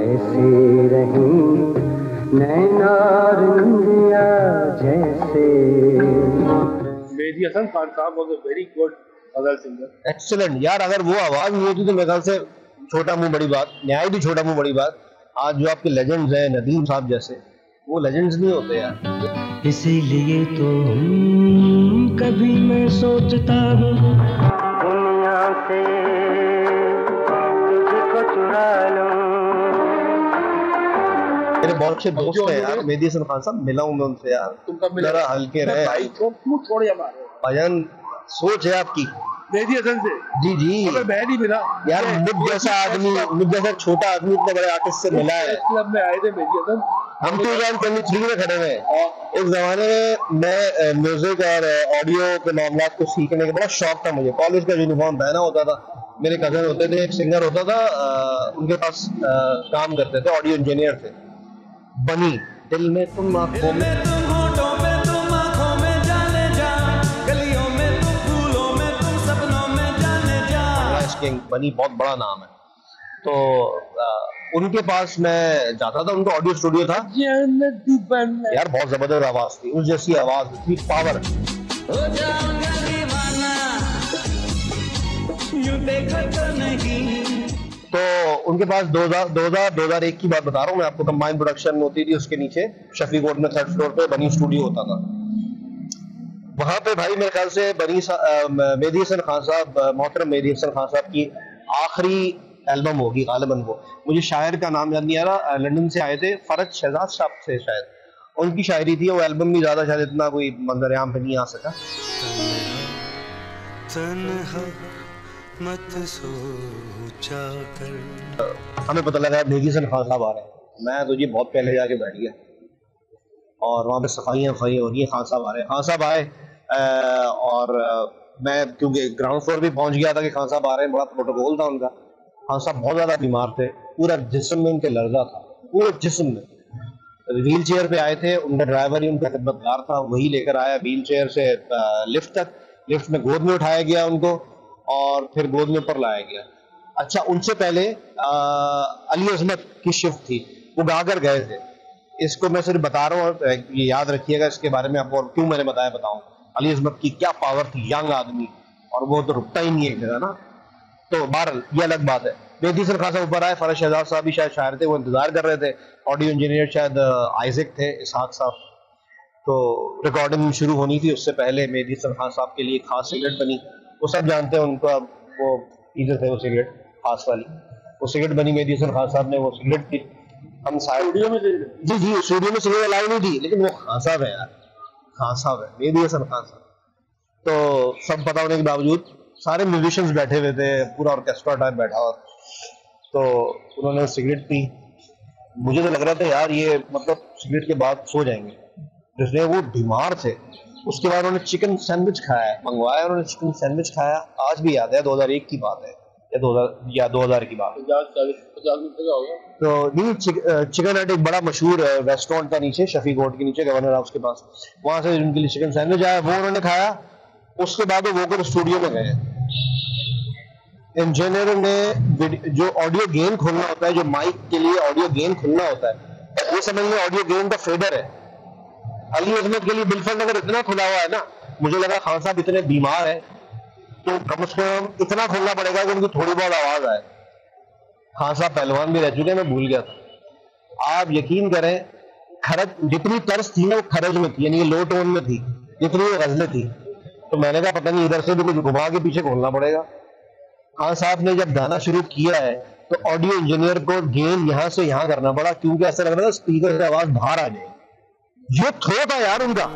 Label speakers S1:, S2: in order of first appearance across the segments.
S1: कैसे रहीं नैनार इंडिया जैसे।
S2: मेहदी हसन खान साहब was a very good ghazal singer.
S3: Excellent यार, अगर वो आवाज नहीं होती तो मेरे ख्याल से छोटा मुंह बड़ी बात, न्याय भी छोटा मुंह बड़ी बात, आज जो आपके लेजेंड्स हैं नदीम साहब जैसे, वो लेजेंड्स नहीं होते यार।
S1: इसीलिए तो कभी मैं सोचता हूँ दुनिया से तुझको चुरा लूं।
S3: मेरे बहुत अच्छे दोस्त हैं यार मेहदी हसन खान साहब, मिला हूं मैं उनसे यार।
S2: तुम कब मिले?
S3: जरा हल्के रहे
S2: भाई क्यों छोड़ हमारे
S3: भाईजान, सोच है आपकी
S2: मेहदी हसन से।
S3: जी जी
S2: मैं नहीं मिला
S3: यार, मुझ जैसा आदमी, मुझ जैसा छोटा आदमी इतने बड़े आर्टिस्ट से मिला है।
S2: क्लब में आए थे मेहदी हसन,
S3: हम 2023 में खड़े हुए हैं। एक जमाने में मैं म्यूजिक और ऑडियो के मामला को सीखने का बड़ा शौक था मुझे। कॉलेज का यूनिफॉर्म पहना होता था, मेरे कजन होते थे, एक सिंगर होता था, उनके पास काम करते थे, ऑडियो इंजीनियर थे। बनी दिल में तुम आंखों में, बनी बहुत बड़ा नाम है। तो उनके पास मैं जाता था, उनका ऑडियो स्टूडियो था यार, बहुत जबरदस्त आवाज थी, उस जैसी आवाज, इतनी पावर। तो उनके पास 2001 की बात बता रहा हूँ मैं आपको, कंबाइन प्रोडक्शन होती थी, उसके नीचे शफी कोर्ट में 3rd फ्लोर पे बनी स्टूडियो होता था। वहां पे भाई मेरे ख्याल से मेहदी हसन खान साहब, मोहतरम मेहदी हसन खान साहब की आखिरी एल्बम होगी गालिबन वो, मुझे शायर का नाम याद नहीं आ रहा, लंदन से आए थे, फरज शहजाद साहब से शायद, उनकी शायरी थी। वो एल्बम भी ज्यादा शायद इतना कोई मंजर-ए-आम पे नहीं आ सका। हमें पता लगा मेहदी हसन खान साहब आ रहे हैं, मैं तो जी बहुत पहले जाके बैठ गया और वहाँ पे सफाइयाँ हो रही है, खान साहब आ रहे हैं। खान साहब आए और मैं क्योंकि ग्राउंड फ्लोर भी पहुंच गया था कि खान साहब आ रहे हैं, बड़ा प्रोटोकॉल था उनका। खान साहब बहुत ज्यादा बीमार थे, पूरा जिस्म में उनके लर्जा था, पूरे जिस्म में। व्हील चेयर पे आए थे, उनका ड्राइवर ही उनका खिदमतगार था, वही लेकर आया व्हील चेयर से लिफ्ट तक। लिफ्ट में गोद में उठाया गया उनको और फिर गोद में ऊपर लाया गया। अच्छा, उनसे पहले अली अजमत की शिफ्ट थी, वो गाकर गए थे। इसको मैं सिर्फ बता रहा हूँ, ये याद रखिएगा इसके बारे में आपको, और क्यों मैंने बताऊं अली अजमत की क्या पावर थी, यंग आदमी, और वो तो रुकता ही नहीं है ना। तो बहरहाल ये अलग बात है। मेहदी हसन खान साहब ऊपर आए, फरज शहजाद साहब भी शायद शायर थे, वो इंतजार कर रहे थे, ऑडियो इंजीनियर शायद आइजक थे, इसहाक साहब। तो रिकॉर्डिंग शुरू होनी थी, उससे पहले मेहदी हसन खान साहब के लिए खास सिगरेट बनी, वो सब जानते हैं उनका, वो पीते थे वो सिगरेट खास वाली, वो सिगरेट बनी मेहदी हसन खान साहब ने, वो सिगरेट थी। हम स्टूडियो में जी स्टूडियो में सिगरेट अलाउ नहीं थी, लेकिन वो खान साहब है यार, खान साहब है मेहदी हसन खान साहब। तो सब पता होने के बावजूद सारे म्यूजिशियंस बैठे हुए थे, पूरा ऑर्केस्ट्रा टाइप बैठा हुआ, तो उन्होंने सिगरेट पी। मुझे तो लग रहा था यार ये मतलब सिगरेट के बाद सो जाएंगे, जिसने वो बीमार थे। उसके बाद उन्होंने चिकन सैंडविच खाया, मंगवाया उन्होंने चिकन सैंडविच खाया, आज भी याद है, 2001 की बात है या 2000 की बात।
S2: 50 मिनट का होगा।
S3: तो नहीं, चिकन हट एक बड़ा मशहूर रेस्टोरेंट था नीचे शफी कोर्ट के नीचे, गवर्नर हाउस के पास, वहां से उनके लिए चिकन सैंडविच आया, वो उन्होंने खाया। उसके बाद वो वोकल स्टूडियो में गए। इंजीनियर ने जो ऑडियो गेन खोलना होता है, जो माइक के लिए ऑडियो गेन खोलना होता है, ये समझ लो ऑडियो गेन का फेडर है। अली अजमत के लिए बिलफल अगर इतना खुला हुआ है ना, मुझे लगा खान साहब इतने बीमार है तो कम से कम इतना खोलना पड़ेगा कि उनकी थोड़ी बहुत आवाज आए। खान साहब पहलवान भी रह चुके हैं, मैं भूल गया था। आप यकीन करें, खरज जितनी तर्ज थी ना वो खरज में थी, यानी लो टोन में थी, जितनी वो गजलें थी। तो मैंने कहा पता नहीं इधर से भी कुछ घुमा के पीछे खोलना पड़ेगा। खान साहब ने जब गाना शुरू किया है तो ऑडियो इंजीनियर को गेन यहां से यहां करना पड़ा, क्योंकि ऐसा लग रहा था स्पीकर से आवाज बाहर आ जाएगी। ये थ्रो था यार उनका।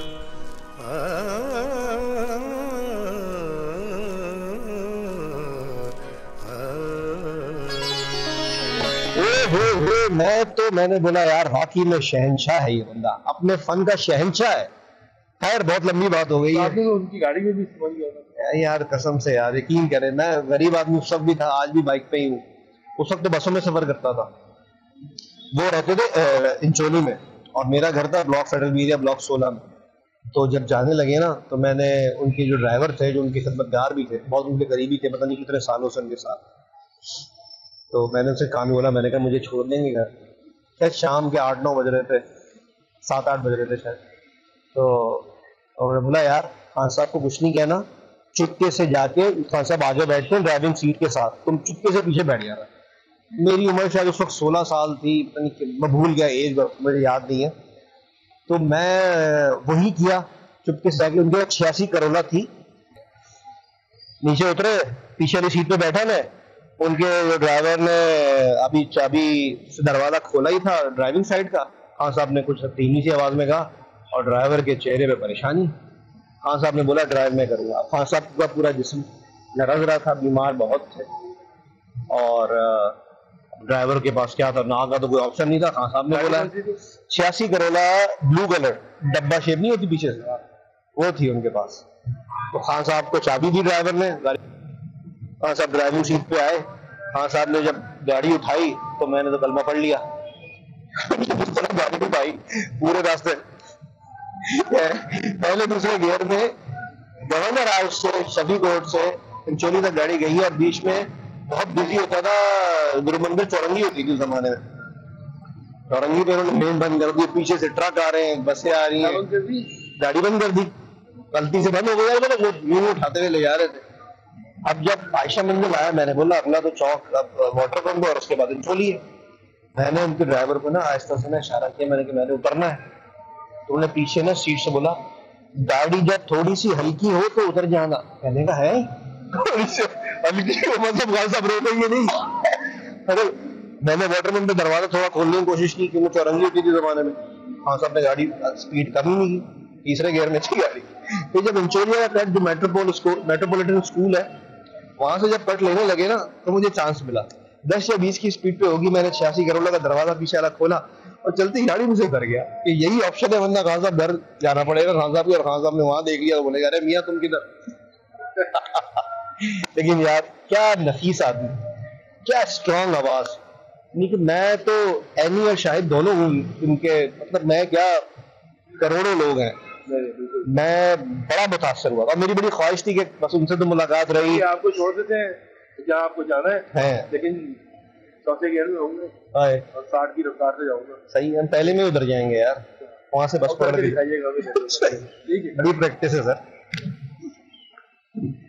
S3: मैंने बोला यार वाकई में शहंशाह है ये बंदा, अपने फन का शहंशाह है। खैर बहुत लंबी बात हो गई है।
S2: तो उनकी गाड़ी में भी समझ गया
S3: यार कसम से यार, यकीन करें, मैं गरीब आदमी उस वक्त भी था, आज भी बाइक पे ही हूँ। उस वक्त तो बसों में सफर करता था। वो रहते थे इंचोली में और मेरा घर था ब्लॉक फेडरल एरिया ब्लॉक 16 में। तो जब जाने लगे ना, तो मैंने उनके जो ड्राइवर थे, जो उनके खिदमतगार भी थे, बहुत उनके करीबी थे, पता नहीं कितने सालों से उनके साथ, तो मैंने उनसे काम बोला, मैंने कहा मुझे छोड़ देंगे घर। शायद शाम के 8-9 बज रहे थे, 7-8 बज रहे थे शायद। तो उन्होंने बोला यार खान साहब को कुछ नहीं कहना, चुपके से जाके खान साहब आगे बैठते हैं ड्राइविंग सीट के साथ, तुम चुपके से पीछे बैठ जाना। मेरी उम्र शायद उस वक्त 16 साल थी, मैं भूल गया एज, मुझे याद नहीं है। तो मैं वही किया, चुपके से जाके। उनके 86 करोला थी। नीचे उतरे, पीछे वाली सीट पे बैठा मैं। उनके ड्राइवर ने अभी चाबी से दरवाजा खोला ही था ड्राइविंग साइड का। खान साहब ने कुछ धीमी सी आवाज में कहा और ड्राइवर के चेहरे पे परेशानी। खान साहब ने बोला ड्राइव मैं करूंगा। खान साहब का पूरा जिस्म लरज रहा था, बीमार बहुत थे, और ड्राइवर के पास क्या था, ना का तो कोई ऑप्शन नहीं था। खान साहब ने बोला 86 करोला ब्लू कलर, डब्बा शेप नहीं होती पीछे से, वो थी उनके पास। तो खान साहब को चाबी दी ड्राइवर ने, खान साहब ड्राइविंग सीट पे आए। खान साहब ने जब गाड़ी उठाई तो मैंने तो कलमा पढ़ लिया। गाड़ी उठाई पूरे रास्ते पहले दूसरे गियर में गवर्नर हाउस से, शफी कोर्ट से पिंचोली तक गाड़ी गई, और बीच में बहुत बिजी होता था, गुरु मंदिर चौरंगी होती थी उस जमाने में। चौरंगी पे उन्होंने मेन बंद कर दी, पीछे से ट्रक आ रहे हैं, बसें आ रही हैं, गाड़ी बंद कर दी, गलती से बंद हो गया, वो उठाते हुए ले जा रहे थे। अब जब आयशा मंदिर आया, मैंने बोला अगला तो चौक वाटर पंप और उसके बाद पिंचोली है। मैंने उनके ड्राइवर को ना आहिस्ता से ना इशारा किया, मैंने उतरना है। तो उन्होंने पीछे ना सीट से बोला गाड़ी जब थोड़ी सी हल्की हो तो उतर जाना। कहने का है थोड़ी सी हल्की हो मतलब खान साहब रोकेंगे नहीं। अरे मैंने वाटरमैन पे दरवाजा थोड़ा खोलने की कोशिश की, क्योंकि चौरंगी होती थी जमाने में। खान साहब ने गाड़ी स्पीड कम ही नहीं की, तीसरे गियर में थी गाड़ी। तो जब इंचोरिया का कट, जो मेट्रोपॉलिटन स्कूल है, वहां से जब कट लेने लगे ना, तो मुझे चांस मिला। 10 या 20 की स्पीड पे होगी, मैंने 86 करोड़ का दरवाजा पीछे वाला खोला और चलती गाड़ी मुझे कर गया कि यही ऑप्शन है, वरना खान साहब घर जाना पड़ेगा खान साहब की। और खान साहब ने वहां देख लिया तो बोलेगा अरे मियां तुम किधर। लेकिन यार क्या नफीस आदमी, क्या स्ट्रॉन्ग आवाज। लेकिन मैं तो एनी और शाहिद दोनों हूँ उनके, मतलब मैं क्या, करोड़ों लोग हैं, मैं बड़ा मुतासर हुआ। और मेरी बड़ी ख्वाहिश थी कि बस उनसे तो मुलाकात रही।
S2: आपको छोड़ देते हैं जहाँ आपको जाना है, लेकिन चौथे गियर में होंगे और 60 की रफ्तार से जाऊंगा।
S3: सही, हम पहले में उधर जाएंगे यार, वहां से बस पकड़ के दिखाइएगा। बड़ी प्रैक्टिस है सर।